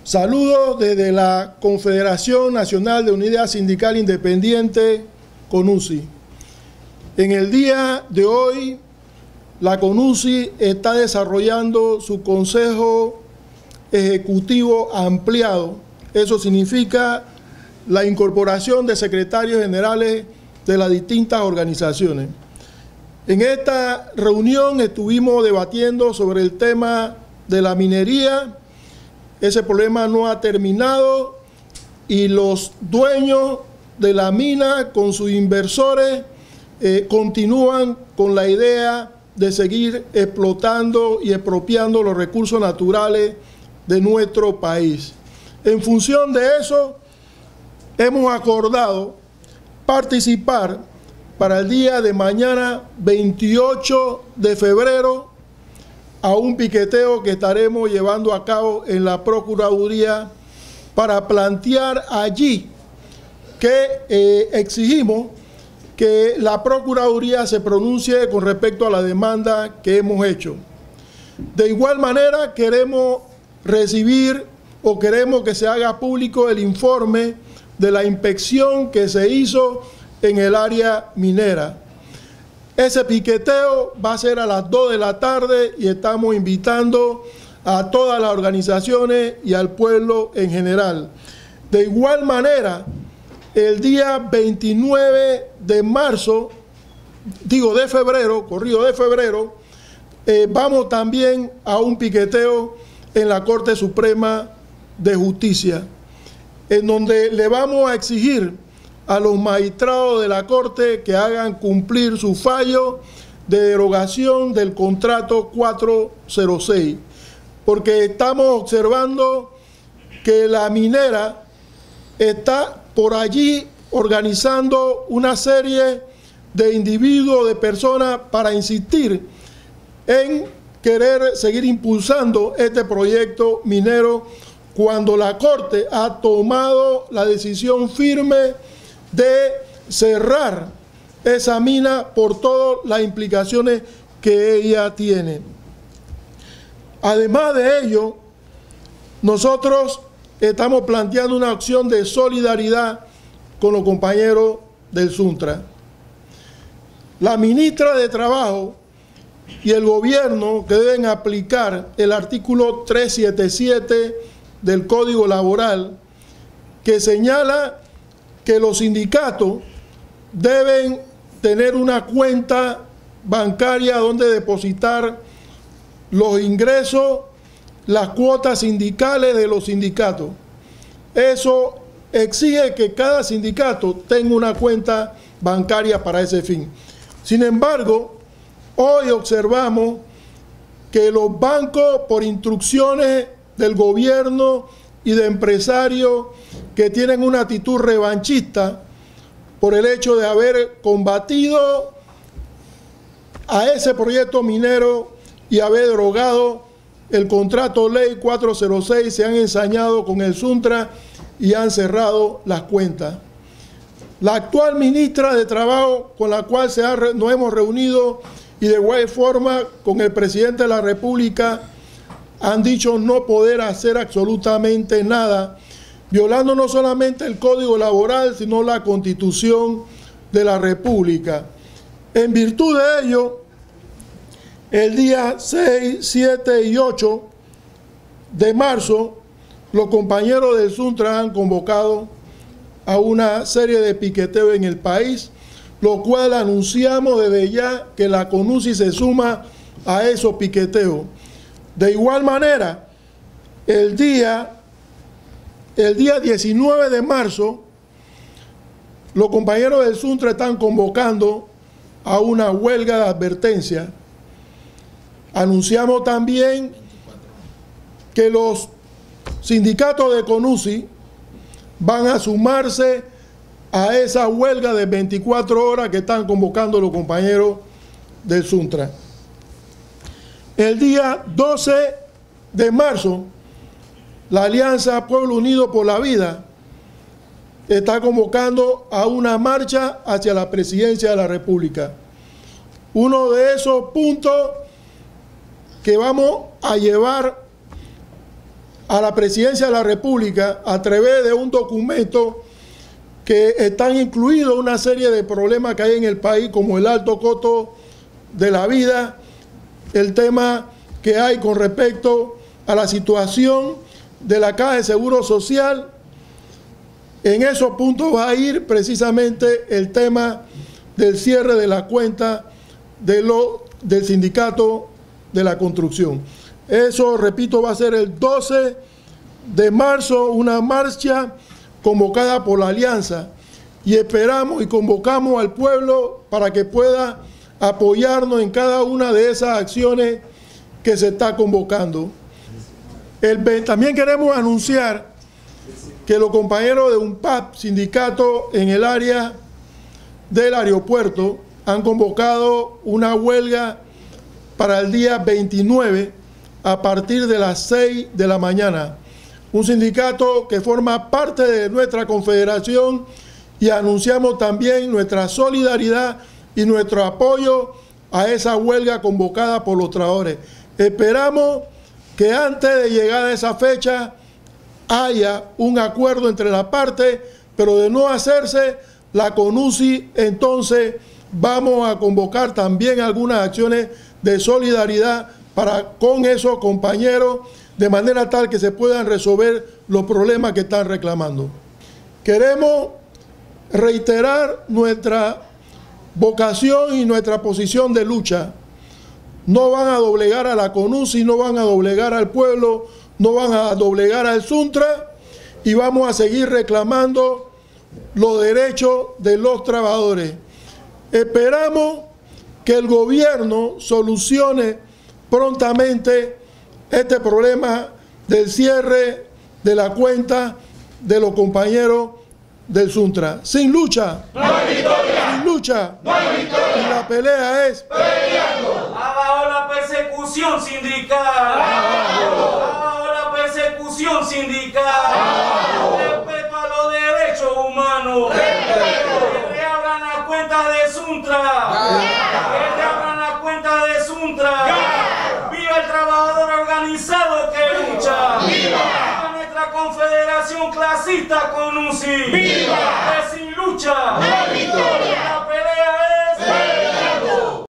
Saludos desde la Confederación Nacional de Unidad Sindical Independiente, CONUSI. En el día de hoy, la CONUSI está desarrollando su Consejo Ejecutivo Ampliado. Eso significa la incorporación de secretarios generales de las distintas organizaciones. En esta reunión estuvimos debatiendo sobre el tema de la minería. Ese problema no ha terminado y los dueños de la mina con sus inversores continúan con la idea de seguir explotando y expropiando los recursos naturales de nuestro país. En función de eso, hemos acordado participar para el día de mañana, 28 de febrero, a un piqueteo que estaremos llevando a cabo en la Procuraduría para plantear allí que exigimos que la Procuraduría se pronuncie con respecto a la demanda que hemos hecho. De igual manera, queremos recibir o queremos que se haga público el informe de la inspección que se hizo en el área minera. Ese piqueteo va a ser a las 2 de la tarde y estamos invitando a todas las organizaciones y al pueblo en general. De igual manera, el día 29 de marzo, de febrero, vamos también a un piqueteo en la Corte Suprema de Justicia, en donde le vamos a exigir a los magistrados de la Corte que hagan cumplir su fallo de derogación del contrato 406, porque estamos observando que la minera está por allí organizando una serie de individuos, de personas, para insistir en querer seguir impulsando este proyecto minero cuando la Corte ha tomado la decisión firme de cerrar esa mina por todas las implicaciones que ella tiene. Además de ello, nosotros estamos planteando una acción de solidaridad con los compañeros del Suntra. La ministra de Trabajo y el gobierno que deben aplicar el artículo 377 del Código Laboral, que señala que los sindicatos deben tener una cuenta bancaria donde depositar los ingresos, las cuotas sindicales de los sindicatos. Eso exige que cada sindicato tenga una cuenta bancaria para ese fin. Sin embargo, hoy observamos que los bancos, por instrucciones del gobierno y de empresarios que tienen una actitud revanchista por el hecho de haber combatido a ese proyecto minero y haber derogado el contrato ley 406, se han ensañado con el Suntra y han cerrado las cuentas. La actual ministra de Trabajo, con la cual nos hemos reunido, y de igual forma con el presidente de la República, han dicho no poder hacer absolutamente nada, violando no solamente el Código Laboral, sino la Constitución de la República. En virtud de ello, el día 6, 7 y 8 de marzo, los compañeros del Suntra han convocado a una serie de piqueteos en el país, lo cual anunciamos desde ya que la CONUSI se suma a esos piqueteos. De igual manera, el día 19 de marzo, los compañeros del Suntra están convocando a una huelga de advertencia. Anunciamos también que los sindicatos de CONUSI van a sumarse a esa huelga de 24 horas que están convocando los compañeros del Suntra. El día 12 de marzo, la Alianza Pueblo Unido por la Vida está convocando a una marcha hacia la presidencia de la República. Uno de esos puntos que vamos a llevar a la Presidencia de la República a través de un documento que están incluidos una serie de problemas que hay en el país, como el alto costo de la vida, el tema que hay con respecto a la situación de la Caja de Seguro Social. En esos puntos va a ir precisamente el tema del cierre de la cuenta del sindicato de la construcción. Eso, repito, va a ser el 12 de marzo, una marcha convocada por la Alianza, y esperamos y convocamos al pueblo para que pueda apoyarnos en cada una de esas acciones que se está convocando. También queremos anunciar que los compañeros de UNPAP, sindicato en el área del aeropuerto, han convocado una huelga para el día 29 a partir de las 6 de la mañana. Un sindicato que forma parte de nuestra confederación, y anunciamos también nuestra solidaridad y nuestro apoyo a esa huelga convocada por los trabajadores. Esperamos que antes de llegar a esa fecha haya un acuerdo entre las partes, pero de no hacerse, la CONUSI entonces vamos a convocar también algunas acciones de solidaridad con esos compañeros, de manera tal que se puedan resolver los problemas que están reclamando. Queremos reiterar nuestra vocación y nuestra posición de lucha. No van a doblegar a la CONUSI, no van a doblegar al pueblo, no van a doblegar al Suntra, y vamos a seguir reclamando los derechos de los trabajadores. Esperamos que el gobierno solucione prontamente este problema del cierre de la cuenta de los compañeros del Suntra. Sin lucha no hay victoria. Sin lucha no hay victoria. Y la pelea es peleando. Abajo la persecución sindical. Abajo la persecución sindical. Abajo. Respeto a los derechos humanos. Que reabran las cuentas de Suntra. Que reabran las cuentas de Suntra. ¡Viva el trabajador organizado que lucha! ¡Viva nuestra confederación clasista CONUSI! ¡Viva! ¡Que sin lucha no hay victoria!